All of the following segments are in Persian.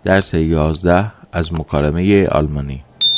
درس 11 از مکالمه آلمانی.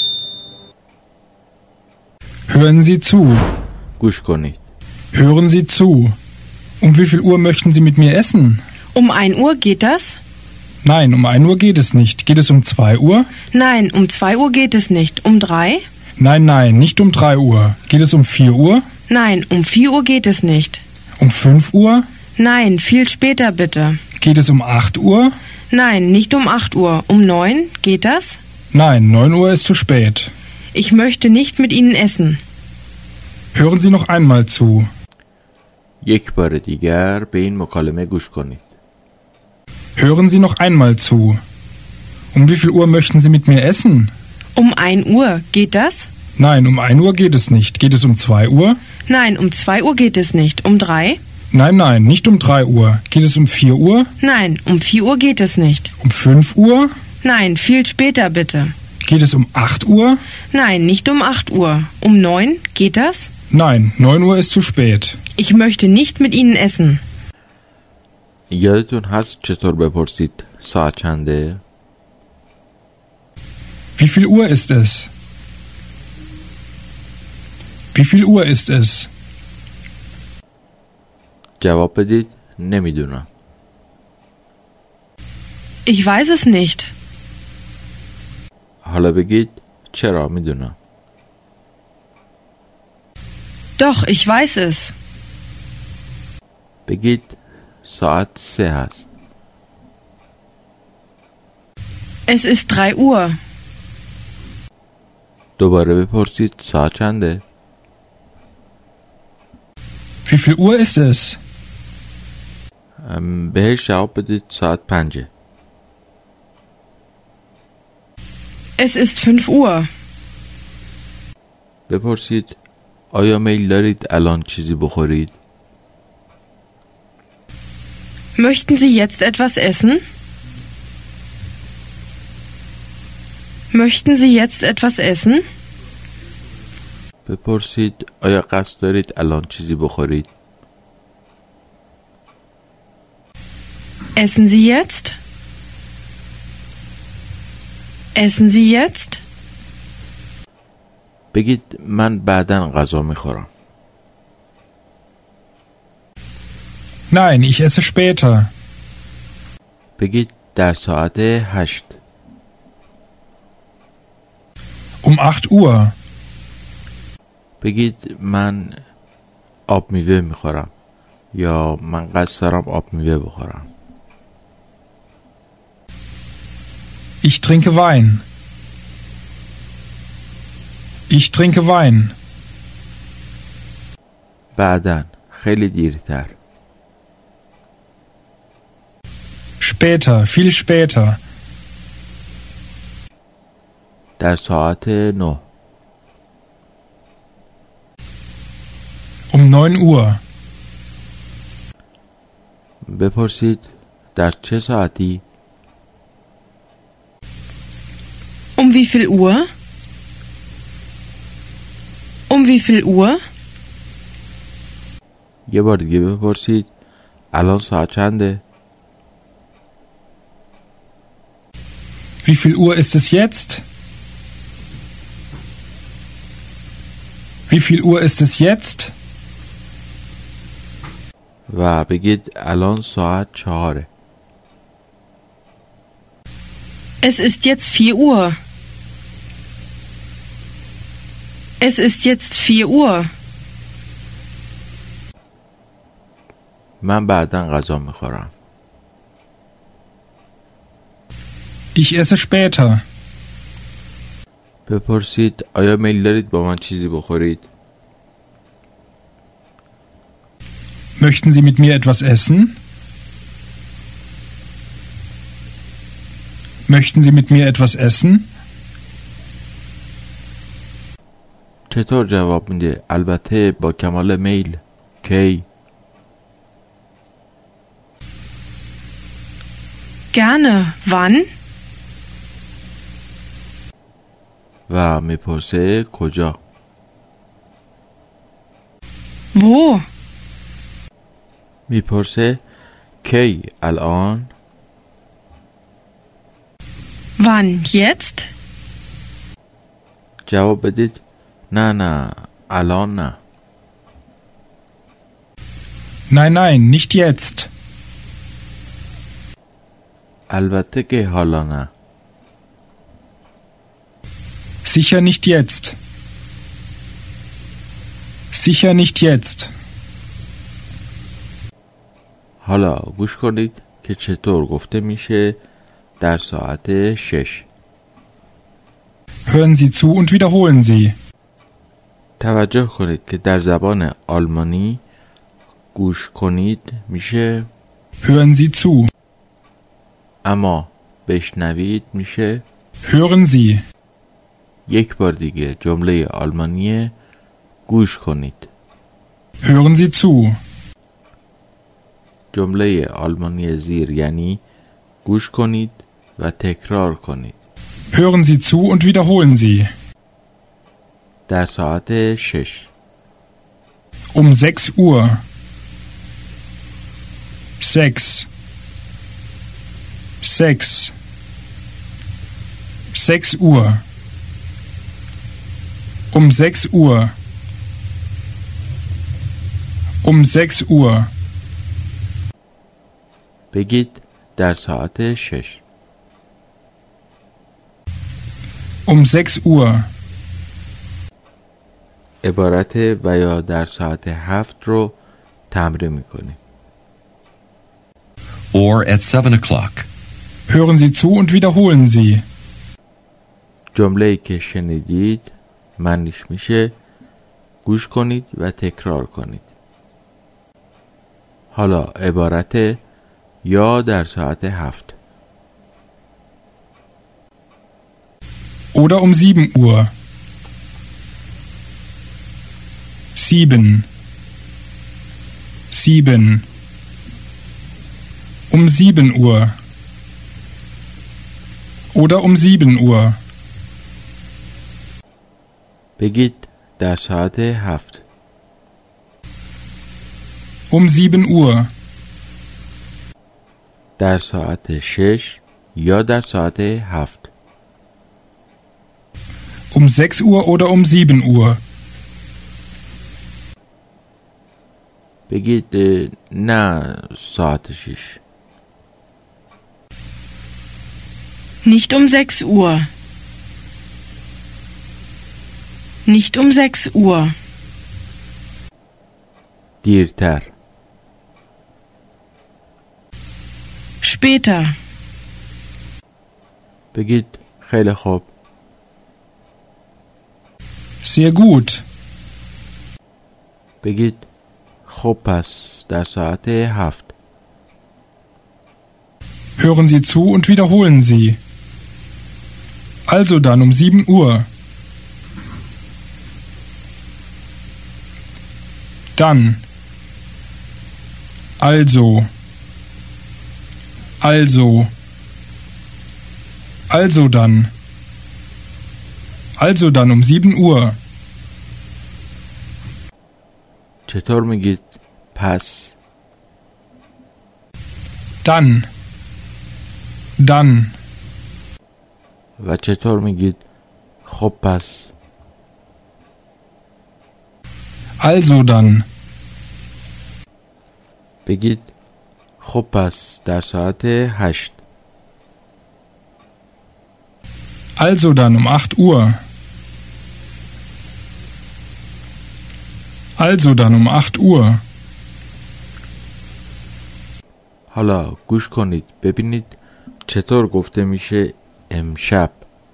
Hören Sie zu. گوش کنید. Hören Sie zu. Um wie viel Uhr möchten Sie mit mir essen? Um 1 Uhr geht das? Nein, um 1 Uhr geht es nicht. Geht es um 2 Uhr? Nein, um 2 Uhr geht es nicht. Um 3? Nein, nicht um 3 Uhr. Geht es um 4 Uhr? Nein, um 4 Uhr geht es nicht. Um 5 Uhr? Nein, viel später bitte. Geht es um 8 Uhr? Nein, nicht um 8 Uhr. Um 9? Geht das? Nein, 9 Uhr ist zu spät. Ich möchte nicht mit Ihnen essen. Hören Sie noch einmal zu. یک بار دیگر به این مکالمه گوش کنید. Hören Sie noch einmal zu. Um wie viel Uhr möchten Sie mit mir essen? Um 1 Uhr. Geht das? Nein, um 1 Uhr geht es nicht. Geht es um 2 Uhr? Nein, um 2 Uhr geht es nicht. Um 3? Nein, nicht um 3 Uhr. Geht es um 4 Uhr? Nein, um 4 Uhr geht es nicht. Um 5 Uhr? Nein, viel später bitte. Geht es um 8 Uhr? Nein, nicht um 8 Uhr. Um 9? Geht das? Nein, 9 Uhr ist zu spät. Ich möchte nicht mit Ihnen essen. یادتون هست چطور بپرسید ساعت چنده؟ Wie viel Uhr ist es? Wie viel Uhr ist es? جواب بدید نمیدونم. Ich weiß es nicht. حالا بگید چرا میدونم. Doch, ich weiß es. بگید ساعت 3 هست. Es ist 3 Uhr. دوباره بپرسید ساعت چنده؟ Wie viel Uhr ist es? بهش جواب بدید ساعت 5. Es ist 5 Uhr. بپرسید آیا میل دارید الان چیزی بخورید؟ Möchten Sie jetzt etwas essen? Möchten Sie jetzt etwas essen? بپرسید آیا قصد دارید الان چیزی بخورید؟ Essen Sie jetzt? Essen Sie jetzt? بگید من بعداً غذا میخورم. Nein, ich esse später. بگید در ساعت 8. Um 8 Uhr. بگید من آب میوه میخورم یا من قصد دارم آب میوه بخورم. Ich trinke Wein. Ich trinke Wein. بعداً خیلی دیرتر. Später, viel später. در ساعت 9. Um 9 Uhr. بپرسید در چه ساعتی؟ Um wie viel Uhr? Um wie viel Uhr? یه بار دیگه بپرسید الان ساعت چنده؟ Wie viel Uhr ist es jetzt? Wie viel Uhr ist es jetzt? و بگید الان ساعت 4. Es ist jetzt 4 Uhr. Es ist jetzt 4 Uhr. من بعداً غذا میخورم. Ich esse später. بپرسید آیا میل دارید با من چیزی بخورید؟ Möchten Sie mit mir etwas essen? Möchten Sie mit mir etwas essen? چطور جواب میده؟ البته با کمال میل. کی؟ Gerne. Wann? و میپرسه کجا؟ Wo? میپرسه کی الان؟ Wann? Jetzt? جواب بدید نه الان نه. Nein, nein, nicht jetzt. البته که حالا نه. Sicher nicht jetzt. Sicher nicht jetzt. حالا گوش کنید که چطور گفته میشه در ساعت 6. Hören Sie zu und wiederholen Sie. توجه کنید که در زبان آلمانی گوش کنید میشه Hören Sie zu. اما بشنوید میشه Hören Sie. یک بار دیگه جمله آلمانی گوش کنید. Hören Sie zu. جمله آلمانی زیر یعنی گوش کنید و تکرار کنید. Hören Sie zu und wiederholen Sie. در ساعت 6. Um 6 Uhr. 6. 6. 6 Uhr. Um 6 Uhr. Um 6 Uhr. بگید در ساعت 6. Um 6 Uhr. عبارت و یا در ساعت 7 رو تمرین میکنیم. Or at 7 o'clock. Hören Sie zu und wiederholen Sie. جمله‌ای که شنیدید معنیش میشه گوش کنید و تکرار کنید. حالا عبارت یا در ساعت 7. Oder um 7 Uhr. 7. 7. Um 7 Uhr. Oder um 7 Uhr. بگید در ساعت 7. Um 7 Uhr. در ساعت 6 یا در ساعت 7. Um 6 Uhr oder um 7 Uhr. بگید نه ساعت 6. Nicht um 6 Uhr. Nicht um 6 Uhr. دیرتر. Später. بگید خیلی خوب. Sehr gut. بگید خب پس در ساعت 7. Hören Sie zu und wiederholen Sie. Also dann um 7 Uhr. Dann. Also. Also. Also dann. Also dann um 7 Uhr. چطور میگید پس؟ Dann. Dann. و چطور میگید خب پس؟ Also dann. بگید خب پس در ساعت 8. Also dann um 8 Uhr. Also dann um 8 Uhr. حالا گوش کنید ببینید چطور گفته میشه امشب.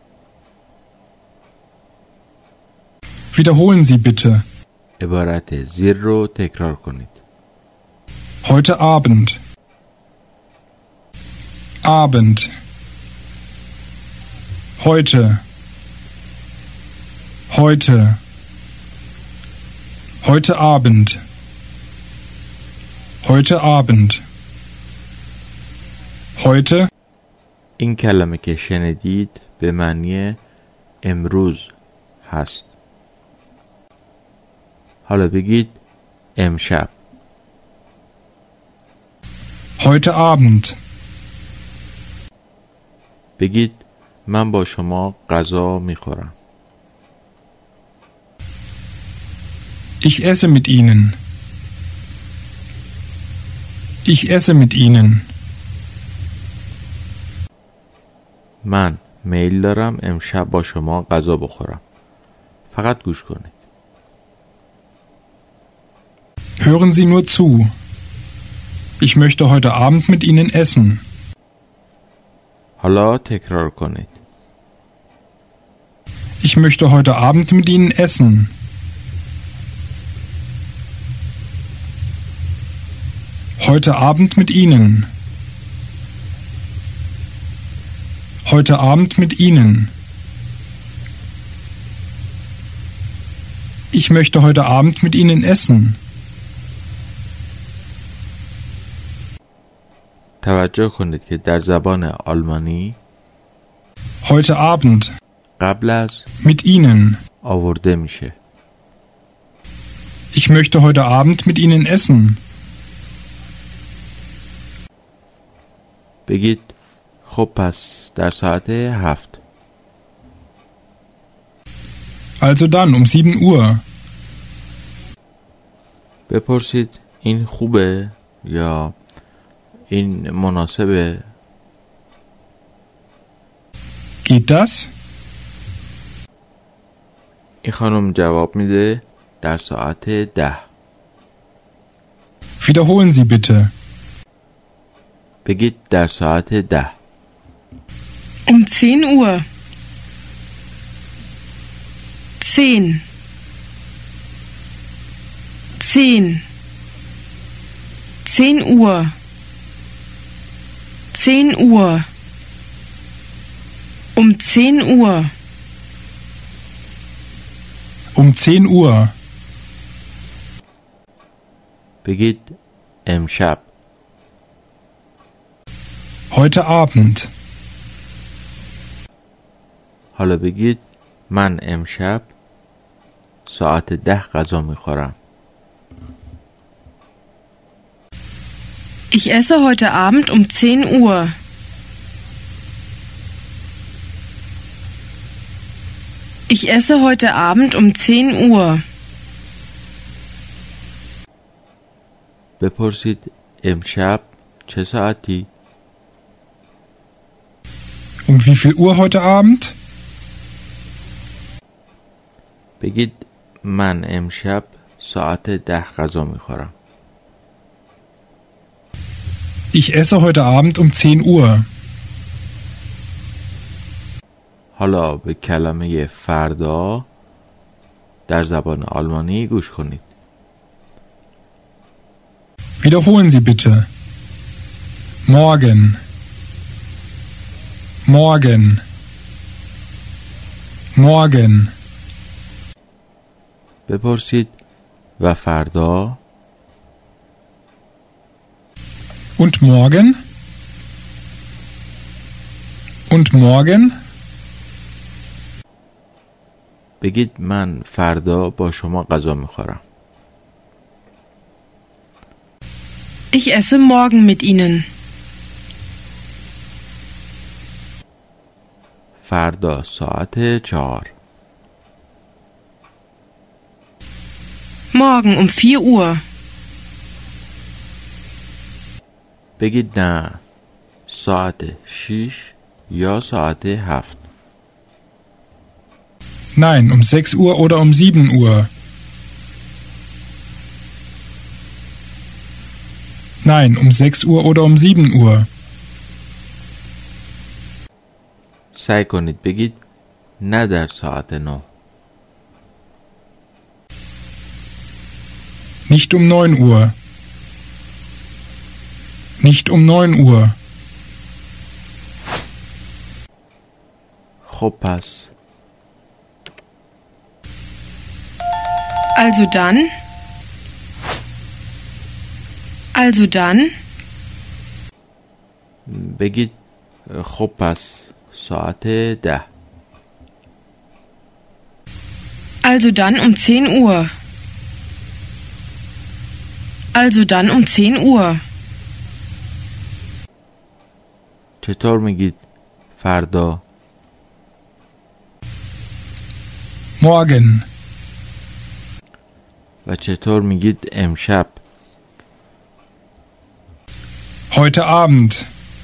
Wiederholen Sie bitte. عبارت زیر رو تکرار کنید. Heute Abend. Abend. Heute. Heute. Heute Abend. Heute Abend. Heute. این کلمه که شنیدید به معنی امروز هست. حالا بگید امشب. Heute Abend. بگید من با شما غذا میخورم. Ich esse mit Ihnen. Ich esse mit Ihnen. من میل دارم امشب با شما غذا بخورم. فقط گوش کنید. Hören Sie nur zu. Ich möchte heute Abend mit Ihnen essen. حالا تکرار کنید. Ich möchte heute Abend mit Ihnen essen. Heute Abend mit Ihnen. Heute Abend mit Ihnen. Ich möchte heute Abend mit Ihnen essen. توجه کنید که در زبان آلمانی Heute Abend قبل از mit Ihnen. آورده میشه. Ich möchte heute Abend mit Ihnen essen. بگید خب پس در ساعت 7. Also dann um 7 Uhr. بپرسید این خوبه یا این مناسبه. Geht das? این خانم جواب میده در ساعت 10. Wiederholen Sie bitte. بگید در ساعت 10. Um 10 Uhr. 10. 10. 10 Uhr. 10 Uhr. Um 10 Uhr. Um 10 Uhr. بگید امشب. Heute Abend. حالا بگید من امشب ساعت 10 غذا میخورم. Ich esse heute Abend um 10 Uhr. Ich esse heute Abend um 10 Uhr. بپرسید امشب چه ساعتی؟ Um wie viel Uhr heute Abend? بگید من امشب ساعت 10 غذا میخورم. Ich esse heute Abend um 10 Uhr. حالا به کلمه فردا در زبان آلمانی گوش کنید. Wiederholen Sie bitte. Morgen. Morgen. Morgen. بپرسید و فردا. Und morgen? Und morgen? بگید من فردا با شما غذا میخورم. Ich esse morgen mit Ihnen. فردا ساعت 4. Morgen um 4 Uhr. بگید نه ساعت 6 یا ساعت 7. Nein, um 6 Uhr oder um 7 Uhr. Nein, um 6 Uhr oder um 7 Uhr. سعی کنید بگید نه در ساعت 9. Nicht um 9 Uhr. Nicht um 9 Uhr. خب پس Also dann. Also dann. بگید خب پس ساعت 10. Also dann um 10 Uhr. Also dann um 10 Uhr. چطور میگید فردا Morgen. و چطور میگید امشب؟ Heute Abend.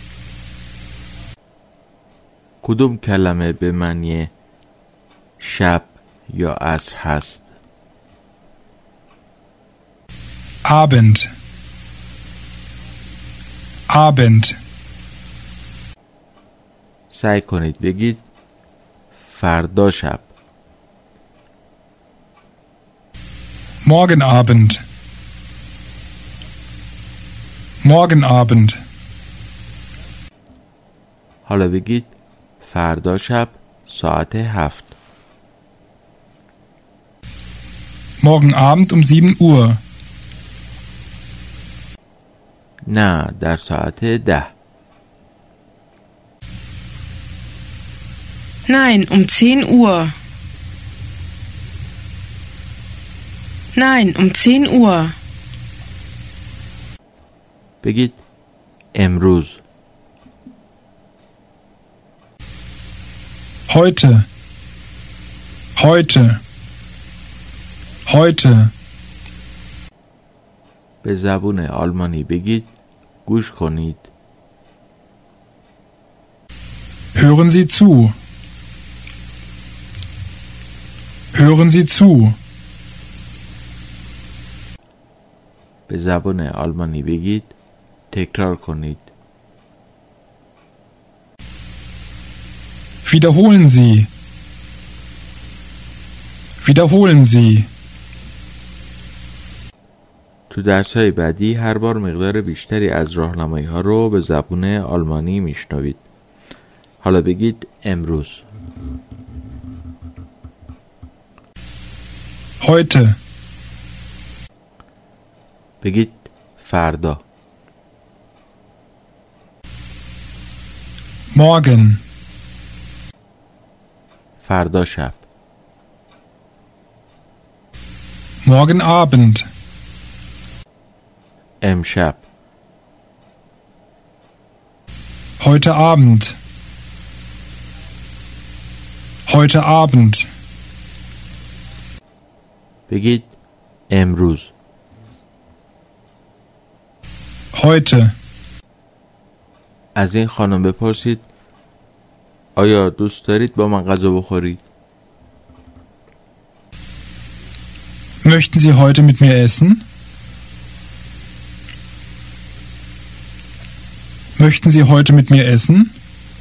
کدوم کلمه به معنی شب یا عصر هست؟ Abend. Abend. سعی کنید بگید فردا شب. Morgen Abend. Morgen Abend. حالا بگید فردا شب ساعت 7. Morgen Abend um 7 Uhr. نه، در ساعت 10. Nein, um 10 Uhr. Nein, um 10 Uhr. بگید امروز. Heute. Heute. Heute. به زبون آلمانی بگید گوش کنید. Hören Sie zu. Hören Sie zu. به زبان آلمانی بگید تکرار کنید. Wiederholen Sie. Wiederholen Sie. تو درس‌های بعدی هر بار مقدار بیشتری از راهنمایی‌ها رو به زبان آلمانی میشنوید. حالا بگید امروز. Heute. بگید فردا. Morgen. فردا شب. Morgen Abend. امشب. Heute Abend. Heute Abend. بگید امروز. Heute. از این خانم بپرسید آیا دوست دارید با من غذا بخورید؟ Möchten Sie heute mit mir essen? Möchten Sie heute mit mir essen?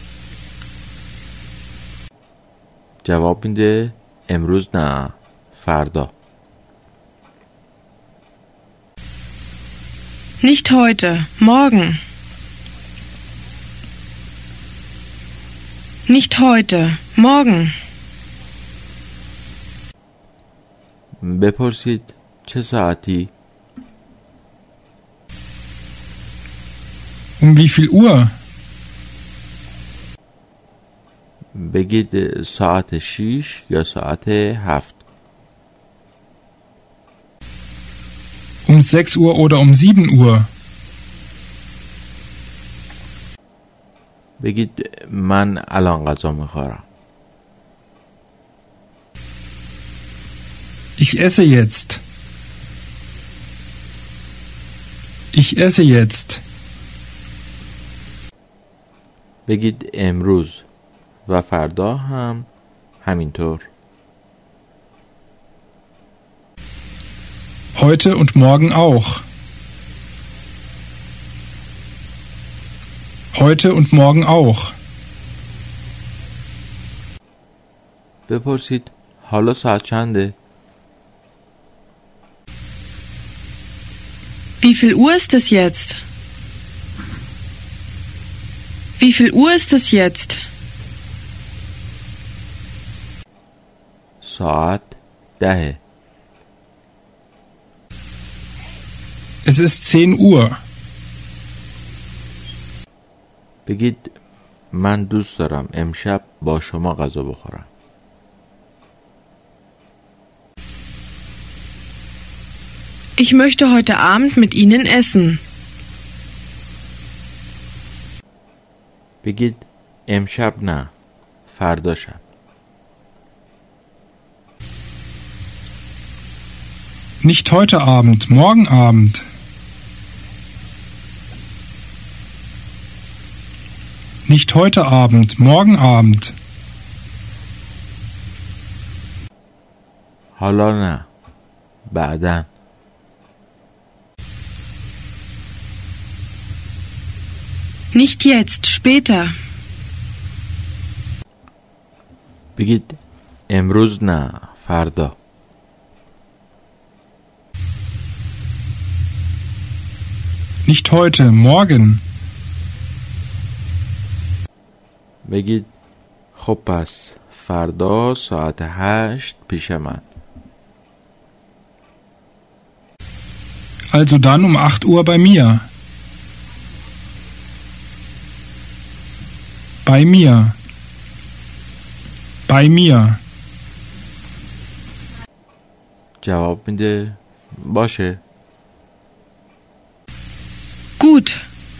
جواب میده امروز نه، فردا. Nicht heute, morgen. Nicht heute, morgen. بپرسید چه ساعتی؟ Um wie viel Uhr? بگید ساعت 6 یا ساعت 7. Um 6 Uhr oder um 7 Uhr? بگید من الان غذا میخورم. Ich esse jetzt. Ich esse jetzt. بگید امروز و فردا هم همینطور. Heute und morgen auch. Heute und morgen auch. بپرسید حالا ساعت چنده؟ Wie viel Uhr ist es jetzt? Wie viel Uhr ist es jetzt? ساعت 10. Es ist 10 Uhr. بگید من دوست دارم امشب با شما غذا بخورم. Ich möchte heute Abend mit Ihnen essen. بگید امشب نه، فردا شب. Nicht heute Abend, morgen Abend. Nicht heute Abend, morgen Abend. حالا نه. بعداً. Nicht jetzt, später. بگید امروز نه. فردا. Nicht heute, morgen. بگید خب پس فردا ساعت 8 پیش من. Also dann um 8 Uhr bei mir. Bei mir. Bei mir. جواب میده باشه. Gut.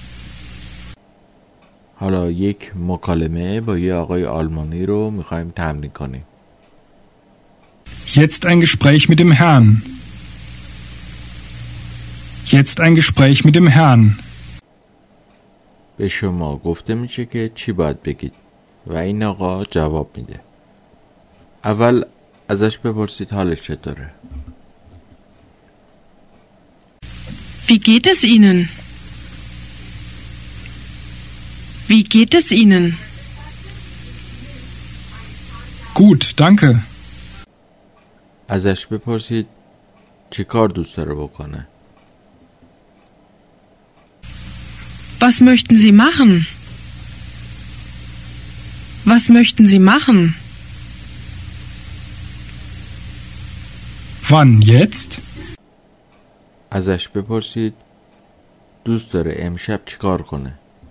حالا یک مکالمه با یه آقای آلمانی رو میخوایم تمرین کنیم. Jetzt ein Gespräch mit dem Herrn. Jetzt ein Gespräch mit dem Herrn. به شما گفته میشه که چی باید بگید و این آقا جواب میده. اول ازش بپرسید حالش چطوره. Wie geht es Ihnen? Wie geht es Ihnen? Gut, danke. ازش بپرسید چی کار دوست داره بکنه. Was möchten Sie machen? Was möchten Sie machen? Wann jetzt? ازش بپرسید دوست داره امشب چی کار کنه.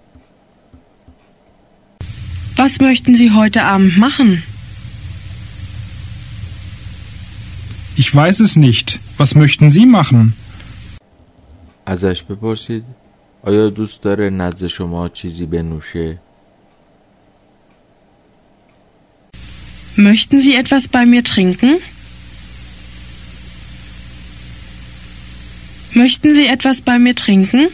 Was möchten Sie heute Abend machen? Ich weiß es nicht. Was möchten Sie machen? ازش بپرسید آیا دوست داره نزد شما چیزی بنوشه؟ Möchten Sie etwas bei mir trinken? Möchten Sie etwas bei mir trinken?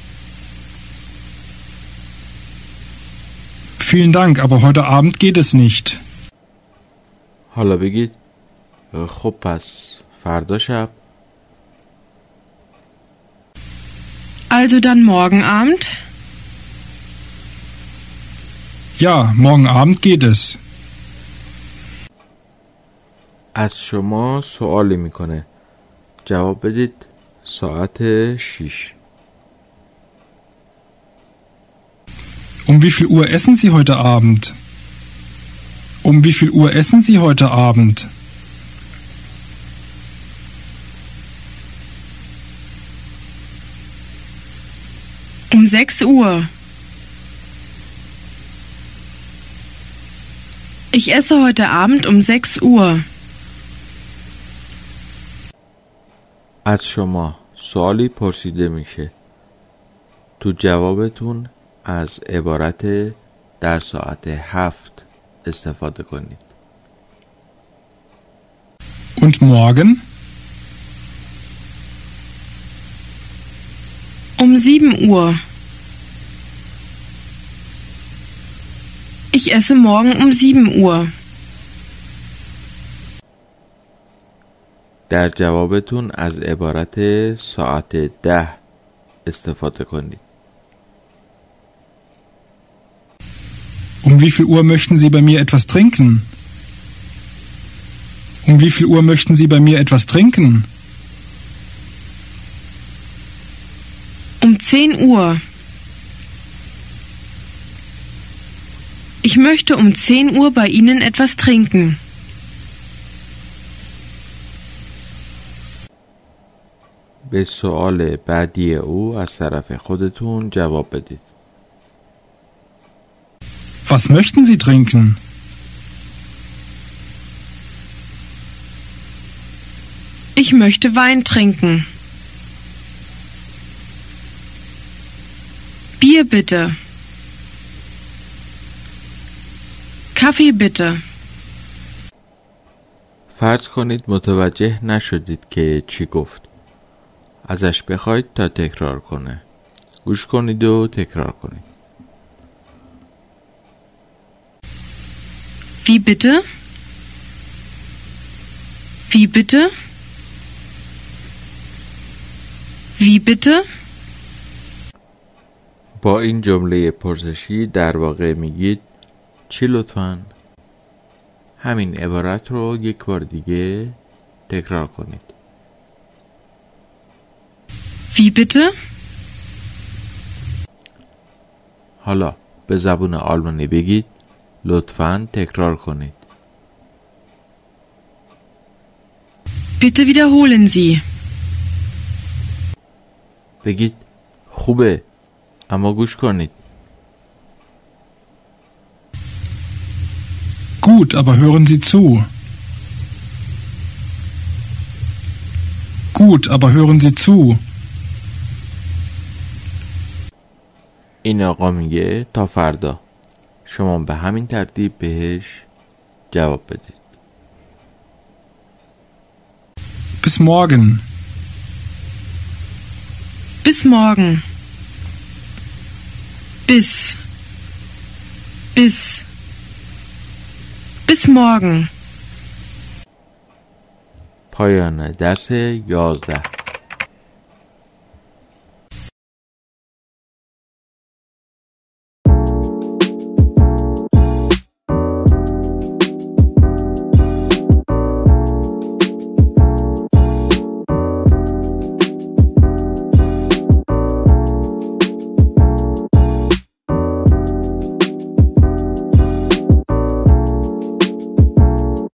Vielen Dank, aber heute Abend geht es nicht. حالا بگید خب پس فردا شب. Also dann morgen Abend? Ja, morgen Abend geht es. از شما سوالی میکنه. جواب بدید ساعت 6. Um wie viel Uhr essen Sie heute Abend? Um wie viel Uhr essen Sie heute Abend? Um 6 Uhr. Ich esse heute Abend um 6 Uhr. از شما سوالی پرسیده میشه. تو جوابتون از عبارت در ساعت 7 استفاده کنید. Und morgen? Um 7 Uhr. Ich esse morgen um 7 Uhr. در جوابتون از عبارت ساعت 10 استفاده کنید. Um wie viel Uhr möchten Sie bei mir etwas trinken? Um wie viel Uhr möchten Sie bei mir etwas trinken? Um 10 Uhr. Ich möchte um 10 Uhr bei Ihnen etwas trinken. به سوال بعدی او از طرف خودتون جواب بدید. Was möchten Sie trinken? Ich möchte Wein trinken. Bier bitte. Kaffee bitte. فرض کنید متوجه نشدید که چی گفت. ازش بخواید تا تکرار کنه. گوش کنید و تکرار کنید. Wie bitte? Wie bitte? Wie bitte? با این جمله پرسشی در واقع میگید چی لطفاً؟ همین عبارت رو یک بار دیگه تکرار کنید. Wie bitte? حالا به زبون آلمانی بگید لطفاً تکرار کنید. Bitte wiederholen Sie. بگید خوبه اما گوش کنید. Gut, aber hören Sie zu. Gut, aber hören Sie zu. این آقا میگه تا فردا. شما به همین ترتیب بهش جواب بدید. Bis morgen. Bis morgen. Bis. Bis morgen. پایان درس 11.